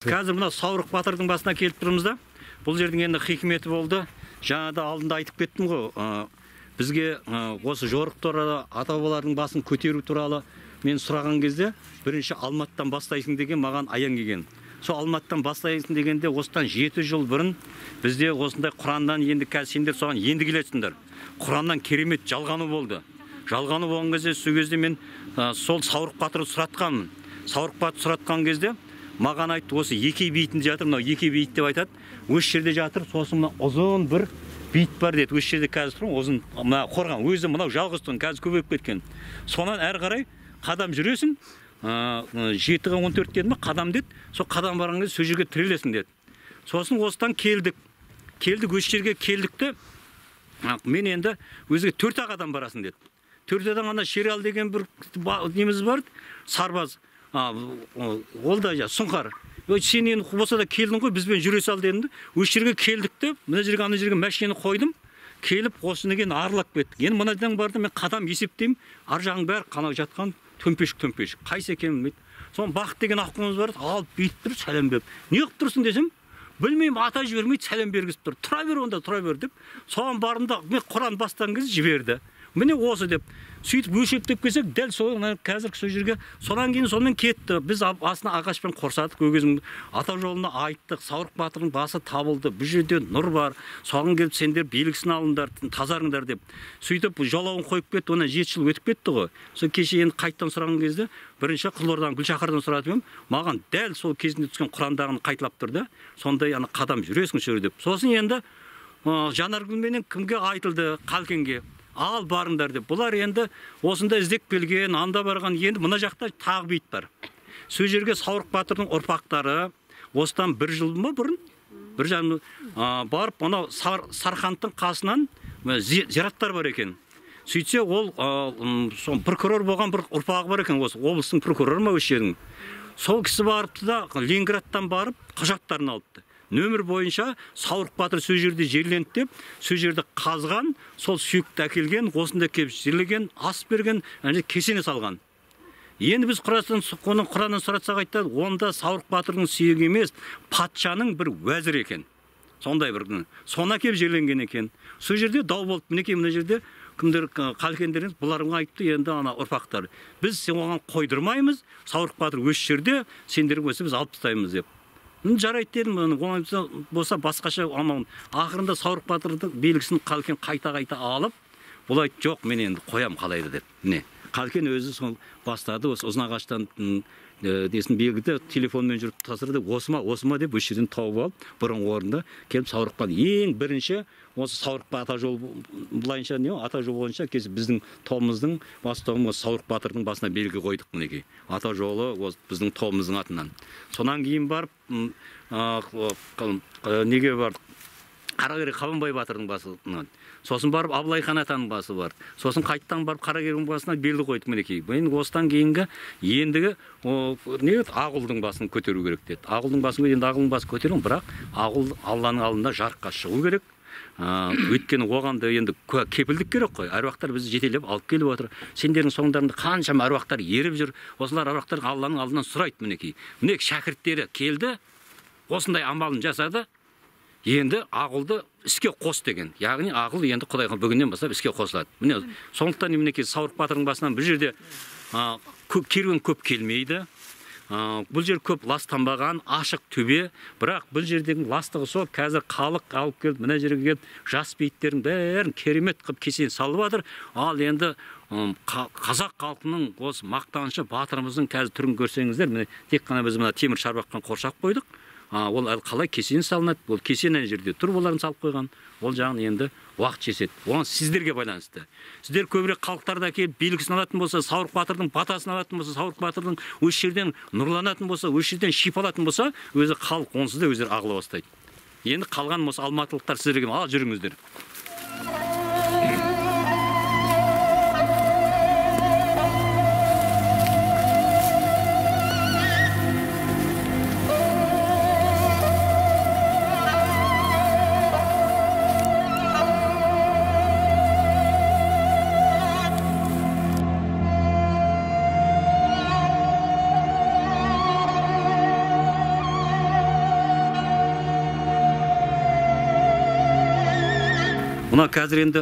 Қазір мына Саурық батырдың басына келіп тұрмыз да. Бұл жердің енді хикметі болды. Жаңада алдында айтып кеттім ғой. Бізге осы жорық туралы, ата-бабалардың басын көтеру туралы мен сұраған кезде, бірінші Алматыдан бастайсың деген маған аян келген. Сол Алматыдан бастайсың дегенде, осыдан 7 жыл бұрын бізде осындай Құраннан енді қазір сендер соған енді келесіңдер. Құраннан керемет жалғану болды. Жалғану болған кезде, сол кезде мен сол Саурық батырды сұратқанмын. Саурық батырды сұратқан кезде маған айтты, осы Екей бейітінде жатыр, мынау Екей бейіт деп айтады. Осы жерде жатыр, сосын мына ұзын бір бейіт бар деді. Осы жерде қазір тұрмын, ұзын қорған. Өзі мынау жалғыз тұрын, қазір көбейіп кеткен. Сонан әрі қарай қадам жүресің, 7-14 деді ме, қадам деді. Сол қадам барған кезде сол жерге тірелесің деді. Сосын осыдан келдік. Осы жерге келдікті. Мен енді өзге 4 адам барасың деді. 4 адам ана Шерал деген бір неміз бар, сарбаз. Ол да сұңқар. Сен енді болса да келдің ғой, бізбен жүре сал дедім. Осы жерге келдік те, мына жерге ана жерге машинаны қойдым. Келіп осыны кейін арылап кеттік. Енді мынадан барды мен қадам есептеймін. Ар жағың бәрі қанау жатқан төмпешік. Қайсы екенін білмейді. Соны Бақыт деген аққуымыз бар, алып бүйтіп тұр, сәлем беріп. Не қылып тұрсың десем, білмеймін, ата жібермейді, сәлем бергізіп тұр. Тұра бер онда, тұра бер деп. Соған бардым да мен Құран бастаған кезде жіберді. Міне осы деп. Сөйтіп өлшептеп келсек, дәл сол қазір сол жерге сонан кейін сонымен кетті. Біз астына ағашпен қоршадық, өгіздің ата жолына айттық. Саурық батырдың басы табылды. Бұл жерде нұр бар. Соған келіп сендер белгісін алыңдар, тазарыңдар деп. Сөйтіп жолауын қойып кетті. Онан 7 жыл өтіп кетті ғой. Сол кеше енді қайттан сұраған кезде, бірінші Қызылордадан Гүлшақардан сұратып едім. Маған дәл сол кезінде түскен Құрандағыны қайталап тұрды. Сондай қадам жүресің шөр деп. Сосын енді Жанаргүлменен кімге айтылды? Қалкенге. Ал барыңдар деп. Бұлар енді осында іздеп келген, анда барған, енді мына жақта тағы бейіт бар. Сол жерге Саурық батырдың ұрпақтары осыдан 1 жыл ма бұрын, 1 жарым барып, анау Сархандтың қасынан зираттар бар екен. Сөйтсе ол прокурор болған бір ұрпағы бар екен, осы облыстың прокуроры ма осы жердің. Сол кісі барыпты да Ленинградтан барып құжаттарын алыпты. Нөмір бойынша Саурық батыр сол жерде жерленді деп, сол жерде қазған, сол сүйекті әкелген, осында келіп жерлеген, ас берген, кесене салған. Енді біз Құраннан сұратсақ айтады, онда Саурық батырдың сүйегі емес, патшаның бір уәзірі екен. Сондай бір. Сона келіп жерленген екен. Сол жерде дау болды. Мінекей мына жерде кімдер Қалкендеріңіз бұларға айтты, енді ана ұрпақтар. Біз сен оған қойдырмаймыз, Саурық батыр өз жерде, сендерге өсі біз алып тастаймыз деп. Жарайды дедім, оңай болса басқаша аман. Ақырында Саурық батырдың белгісін Қалкен қайта алып, бұл айтты, жоқ, мен енді қоям қалайды деп. Не? Қалкен өзі сол бастады, осы ұзынағаштан десін белгіді телефонмен жүріп тасырды, осыма деп өз жерден тауып алып, бұрынғы орында келіп Саурық батыр. Ең бірінші осы Саурық ата жолы бұлайынша не? Ата жолы бойынша кесі біздің тобымыздың бастауын осы Саурық батырдың басына белгі қойдық мінекей. Ата жолы біздің тобымыздың атынан. Сонан кейін барып неге бардық? Қаракері Қабанбай батырдың басынан. Сосын барып Абылай хан атаның басы бар. Сосын қайттан барып Қаракердің басына белгі қойдық мінекей. Мен осыдан кейінгі ендігі Ағұлдың басын көтеру керек деді. Ағұлдың басын енді Ағұлдың басы көтеру, бірақ Ағұл Алланың алдында жарыққа шығу керек. Өйткені оғанда енді кепілдік керек қой. Әруақтар бізді жетелеп алып келіп отыр. Сендердің соңдарында қаншама әруақтар еріп жүр. Осылар әруақтар Алланың алдынан сұрайды мінекей. Мінекей шәкірттері келді, осындай амалын жасады. Енді Ағұлды іске қос деген. Яғни Ағұл енді Құдайға бүгіннен бастап іске қосылады. Міне сондықтан мінекей Саурық батырдың басынан бұл жерде керуен көп келмейді. Бұл жер көп ластанбаған, ашық төбе, бірақ бұл жердегі ластығы сол, қазір халық алып келіп, мына жерге келіп, жас бейіттердің бәрін керемет қып кесен салып жатыр. Ал енді қазақ халқының осы мақтанышы батырымыздың қазір түрін көрсеңіздер, міне тек қана біз мына темір шарбақпен қоршап қойдық. Ол қалай кесен салынады, ол кесен әне жерде тұр оларын салып қойған. Ол жағын енді уақыт жетеді. Оған сіздерге байланысты. Сіздер көбірек халықтарда келіп белгісін алатын болса, Саурық батырдың батасын алатын болса, Саурық батырдың өз жерден нұрланатын болса, өз жерден шипа алатын болса, өзі халық онсыз да өздері ағыла бастайды. Енді қалған осы алматылықтар сіздерге ал жүріңіздер. Мына қазір енді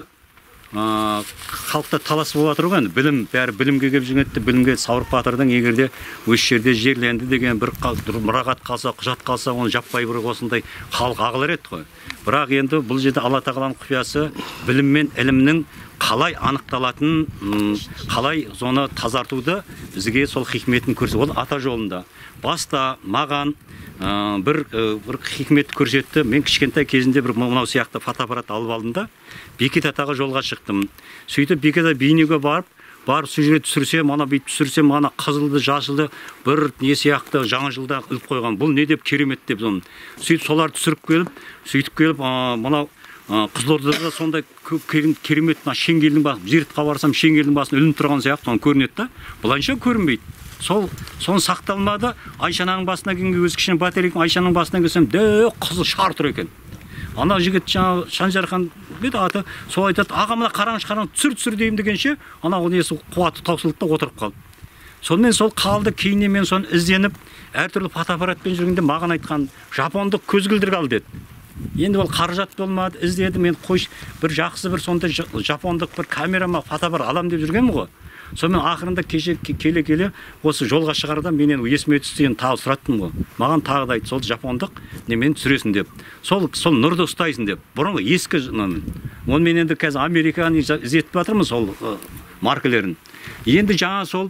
халықта талас болып жатыр ғой, білім, бәрі білімге келіп жүргенде, білімге Саурық батырдың егерде осы жерде жерленді деген бір мұрағат қалса, құжат қалса, оны жаппай бір осындай халық ағылар еді ғой. Бірақ енді бұл жерде Алла тағаланың құпиясы білім мен ілімнің қалай анықталатын, қалай соны тазартуды бізге сол хикметін көрсетті. Ол ата жолында. Баста маған бір хикмет көрсетті. Мен кішкентай кезінде бір мынау сияқты фотоаппарат алып алдым да, Бекет атаға жолға шықтым. Сөйтіп Бекет ата бейнеге барып сол жерге түсірсем, ана бүйтіп түсірсем, ана қызылды, жасылды бір не сияқты жаңа жылда іліп қойған. Бұл не деп керемет деп соны. Сөйтіп солар сөйтіп келіп, мынау Қызылордада сондай керемет Шеңгелдің басын, Зертқа барсам Шеңгелдің басын ілініп тұрған сияқты соны көрінеді да. Бұлайша көрінбейді. Соны сақталмады. Айшананың басына келгенде өзі кішкене батарейкім, Айшаның басына келсем, қызыл шар тұр екен. Ана жігіт жаңа Шанжархан деді аты, сол айтады, аға мына қараңыз түсір деймін дегенше, ана несі қуаты таусылды да отырып қалды. Сонымен сол қалды, кейіннен мен соны ізденіп, әртүрлі фотоаппаратпен жүргенде маған айтқан жапондық көзілдірік ал деді. Енді ол қаражат болмады, іздеді, мен бір жақсы бір сондай жапондық бір камерама фотоаппарат алам деп жүргенмін ғой. Сонымен ақырында кеше келе осы жолға шығарда менен есіме түсті, енді тағы сұраттым ғой. Маған тағы да айтты, сол жапондық немен түсіресің деп. Сол нұрды ұстайсың деп. Бұрынғы ескі оны мен енді қазір Американы іздетіп жатырмын сол маркалерін. Енді жаңа сол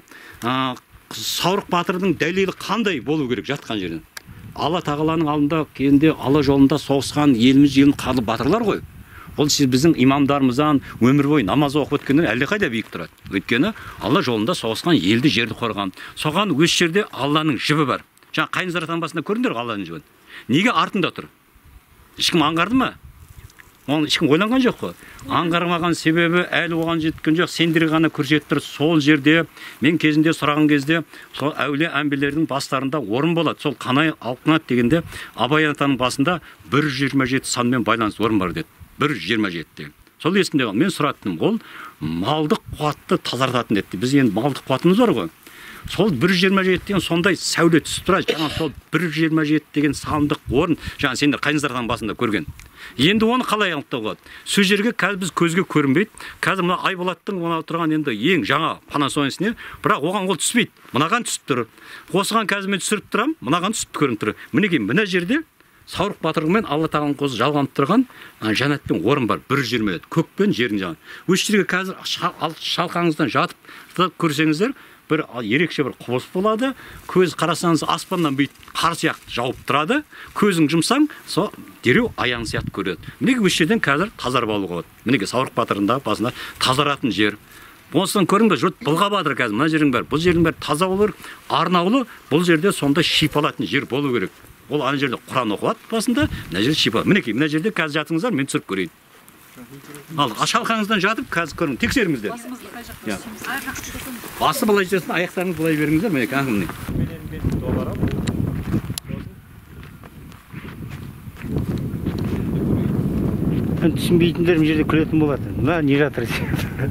Саурық батырдың дәлелі қандай болу керек жатқан жерден. Алла тағаланың алдында кезінде Алла жолында соғысқан еліміз қарлы батырлар ғой. Ол сіз біздің имамдарымыздан өмір бойы намаз оқып өткендер әлдеқайда биік тұрады. Өйткені Алла жолында соғысқан елді жерді қорған. Соған өз жерде Алланың жібі бар. Жаңа Қайынзара таңбасында көрдіңдер Алланың жібін. Неге артында тұр? Ешкім аңғарды ма? Оны ешкім ойланған жоқ қой. Аңғармаған себебі әлі оған жеткен жоқ. Сендер ғана көрсетіп тұр. Сол жерде мен кезінде сұраған кезде сол әулие әмбелердің бастарында орын болады. Сол Қанай Алқынат дегенде Абай атаның басында 127 санмен байланысты орын бар деді. 127 деген. Сол есімде қалды. Мен сұраттым. Ол малдық қуатты тазартатын деді. Біз енді малдық қуатымыз бар ғой. Сол 127 деген сондай сәуле түсіп тұрады. Жаңа сол 127 деген сандық орын, жаңа сендер Қайынзарадан басында көрген. Енді оны қалай анықтауға болады? Сөз жерге қазір біз көзге көрінбейді. Қазір мына Айболаттың мына тұрған енді ең жаңа Panasonic-не, бірақ оған ол түспейді. Мынаған түсіп тұр. Осыған қазір мен түсіріп тұрам, мынаған түсіп көрініп тұр. Мінекей мына жерде Саурық батырмен Алла тағаланың қозы жалғанып тұрған жәннаттың орын бар. 127 көк пен жердің жаңа. Өз жерге қазір шалқаңыздан жатып көрсеңіздер, бір ерекше бір құбылыс болады. Көз қарасаңыз аспаннан бүйтіп қар сияқты жауып тұрады. Көзің жұмсаң, сол дереу аяң сияқты көреді. Мінекей осы жерден қазір тазарып алуға болады. Мінекей Саурық батырында басында тазаратын жер. Осыдан көріңдер, жұрт былға батыр қазір мына жердің бәрі. Бұл жердің бәрі таза болу керек, арнаулы. Бұл жерде сонда шипалатын жер болу керек. Ол ана жерде Құран оқылады басында, мына жерде шипа. Мінекей мына жерде қазір жатыңыздар, мен түсіріп көрейін. Ал шалқаңыздан жатып қазір көріңіз, тексеріңіздер. Басымызды қай жаққа түсеміз? Басы былай жүрсін, аяқтарыңызды былай беріңіздер, мінекей аңғымын. Түсінбейтіндер бұл жерде күлетін болады. Мына не жатыр десе.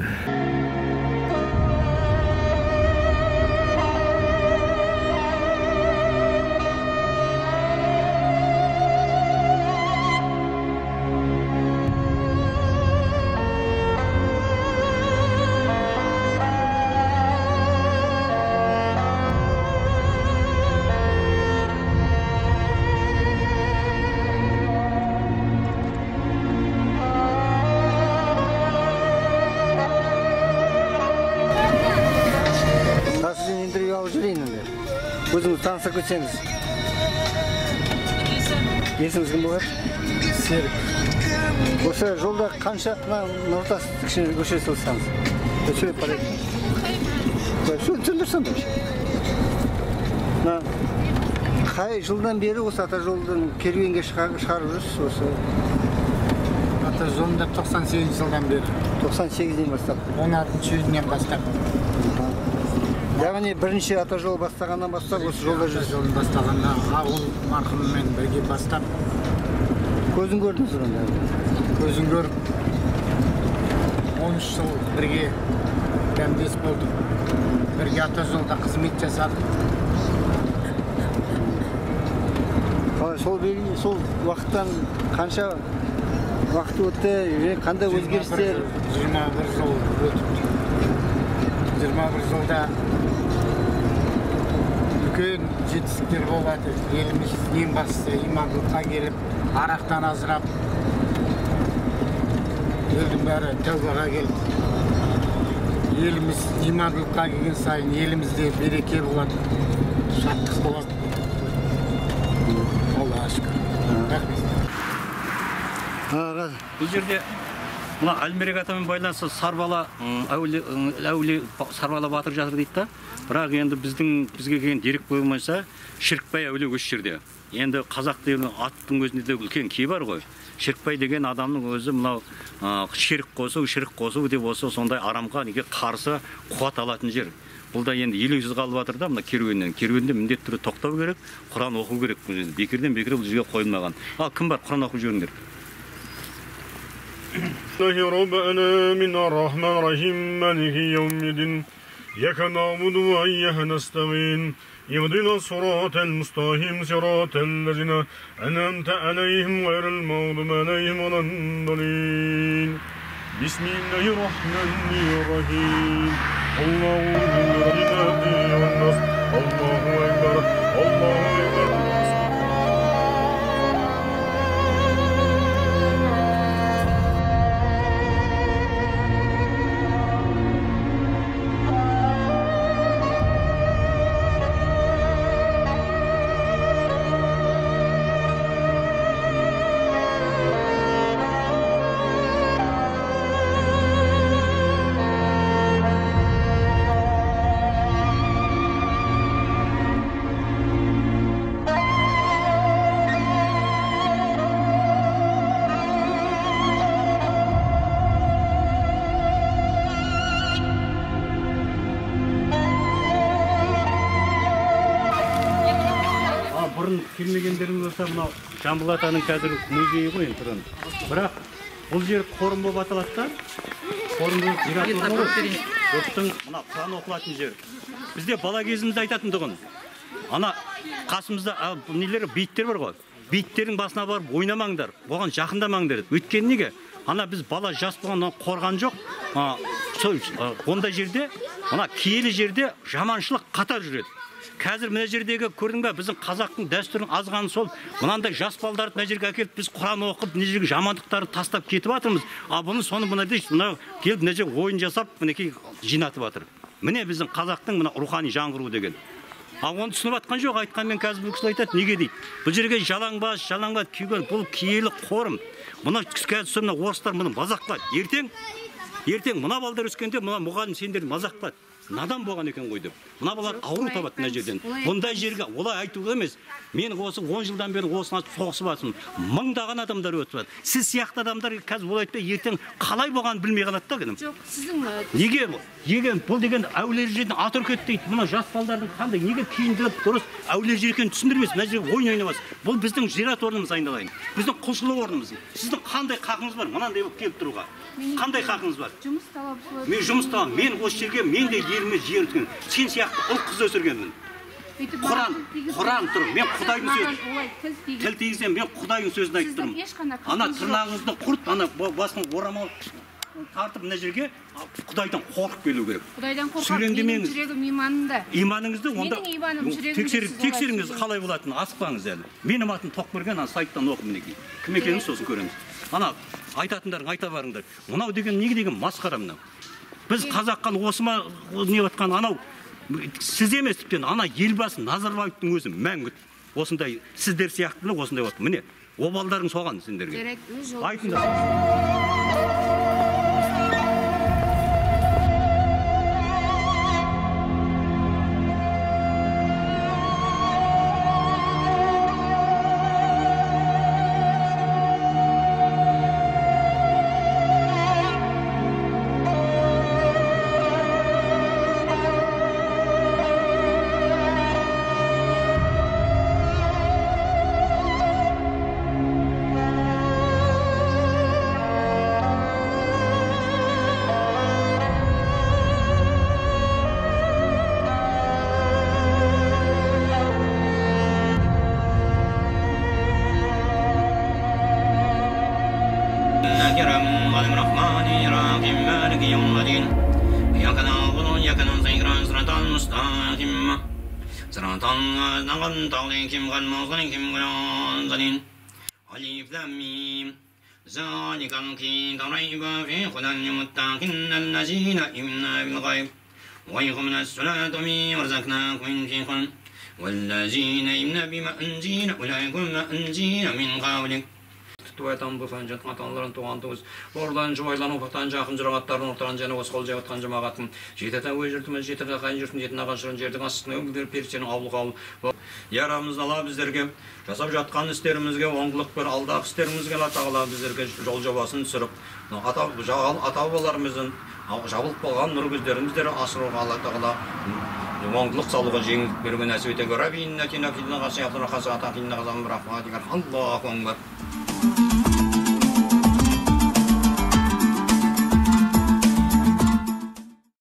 Өзіңіз таныстырып кетсеңіз. Есіңіз кім болады? Серік. Осы жолда қанша ортасы кішкене көше сылсаңыз? Сөйлеп қарайды. Сөндірсің бе? Қай жылдан бері осы ата жолдан керуенге шығарып жүрсіз осы? Ата жолында 98 жылдан бері. 98-ден бастап? 16-жүзінен бастап. Яғни бірінші ата жол бастағаннан бастап осы жолда жүрсіз? Жолын бастағанда ауыл марқұмымен бірге бастап. Көзін көрдіңіз онда? Көзін көріп 13 жыл бірге дәмдес болдық. Бірге ата жолда қызмет жасадық. Сол уақыттан қанша Уақыт өтті, қандай өзгерістер? 21 жыл өтіп. 21 жылда үлкен жетістіктер болады. Еліміз ең бастысы имандылыққа келіп, арақтан азырап, елдің бәрі тәубаға келіп. Еліміз имандылыққа келген сайын елімізде береке болады, шаттық болады. Аллаға шүкір. Рахмет. Бұл жерде мына Әлмерек атамен байланысты Сарбала әулие Сарбала батыр жатыр дейді да. Бірақ енді бізге келген дерек болмайса Шірікбай әулие осы жерде. Енді қазақ деген аттың өзінде де үлкен кей бар ғой. Шірікбай деген адамның өзі мынау шірік қосу деп осы сондай арамға неге қарсы қуат алатын жер. Бұл да енді елеусіз қалып жатыр да мына керуеннен. Керуенде міндетті түрде тоқтау керек, Құран оқу керек. Бекерден бекер бұл жерге қойылмаған. Ал кім бар Құран оқып жүріңдер? ربنا من الرحمن الرحيم مالك يوم الدين إياك نعبد وإياك نستعين اهدنا الصراط المستقيم صراط الذين أنعمت عليهم غير المغضوب عليهم ولا الضالين بسم الله الرحمن الرحيم الله والناس الله أكبر الله أكبر. Келмегендерің болса, мынау Жамбыл атаның қазір музейі ғой енді тұрын. Бірақ бұл жер қорым болып аталады да. Қорым болып жұрттың мына Құран оқылатын жер. Бізде бала кезімізде айтатын тұғын. Ана қасымызда нелер бейіттер бар ғой. Бейіттердің басына барып ойнамаңдар, оған жақындамаңдар. Өйткені неге? Ана біз бала жас болған қорған жоқ. Ондай жерде, ана киелі жерде жаманшылық қатар жүреді. Қазір мына жердегі көрдің бе, біздің қазақтың дәстүрінің азғаны сол. Мынандай жас балдарды мына жерге әкеліп біз Құран оқып, мына жерге жамандықтарды тастап кетіп жатырмыз. Бұны соны мына келіп мына жерге ойын жасап, мінекей жинатып жатыр. Міне біздің қазақтың мына рухани жаңғыру деген. Оны түсініп жатқан жоқ, айтқанмен қазір бұл кісі айтады, неге дейді? Бұл жерге жалаңбас күйген бұл киелі қорым. Мұны қазір мына орыстар мұны мазақтады. Ертең мына балдар өскенде мына мұғалім сендерді мазақтады. Надан болған екен ғой деп. Мына балалар ауру табады мына жерден. Бұндай жерге олай айтуға емес. Мен осы 10 жылдан бері осына соғысып жатырмын. Мыңдаған адамдар өтіп жатыр. Сіз сияқты адамдар қазір олай айтпай ертең қалай болғанын білмей қалады да кім. Жоқ, сіздің неге бұл деген әулие жерден ат үркет дейді. Мына жас балдардың қандай неге киіндіріп дұрыс әулие жер екенін түсіндірмес. Мына жерге ойын ойнамас. Бұл біздің зират орнымыз айналайын. Біздің құлшылық орнымыз. Сіздің қандай хақыңыз бар мынандай болып келіп тұруға? Қандай хақыңыз бар? жұмыс талабы. Мен жұмыс талабы. Мен осы жерге мен де еліме жер өткен. Сен сияқты ұл қыз өсіргенмін. Құран тұр. Мен Құдайдың сөзін. Тіл тигізсем мен Құдайдың сөзін айтып тұрмын. Ана тырнағыңызды құрт, ана басын орамал тартып мына жерге Құдайдан қорқып келу керек. Құдайдан қорқып, менің жүрегім иманында. Иманыңызды онда менің иманым жүрегім. тексеріңіз қалай болатынын, асықпаңыз әлі. Менің атым Тоқберген, ана сайттан оқып мінекей. Кім екенін сосын көреміз. Ана айтатындарың айта барыңдар. Мынау деген неге деген масқара мынау. Біз қазаққа осы ма не отқан анау сіз емес тіптен ана елбасы Назарбаевтың өзі мәңгіт. Осындай сіздер сияқты осындай отыр. Міне, обалдарың соған сендерге. Айтыңдар. الرحمن الرحيم مالك يوم الدين إياك نعبد وإياك نستعين صراط المستقيم صراط الذين أنعمت عليهم غير المغضوب عليهم ولا الضالين ألف لام ميم ذلك الكتاب لا ريب فيه هدى للمتقين الذين يؤمنون بالغيب ويقيمون الصلاة ومما رزقناهم ينفقون والذين يؤمنون بما أنزل أولئك ما أنزل من قبلك туайтан бұсан жатқан аталарын туған туыс ордан жуайлан опақтан жақын жұрағаттарын ортан және осы қол жайғатқан жамағатын жететі өй жұртымыз жететі қайын жұртын жетін аған шырын жердің астына өңгідер персенің аулық ауыл ярамыз ала біздерге жасап жатқан істерімізге оңғылық бер алдағы істерімізге тағала біздерге жол жобасын түсіріп ата бабаларымыздың жабылып қалған нұр көздеріміздер асыруға алла тағала оңдылық салуға жеңілдік беруге нәсіп ете көрәбейін нәтина филна ғасияқлы рахасағата филна ғазам рахматикар Аллаху акбар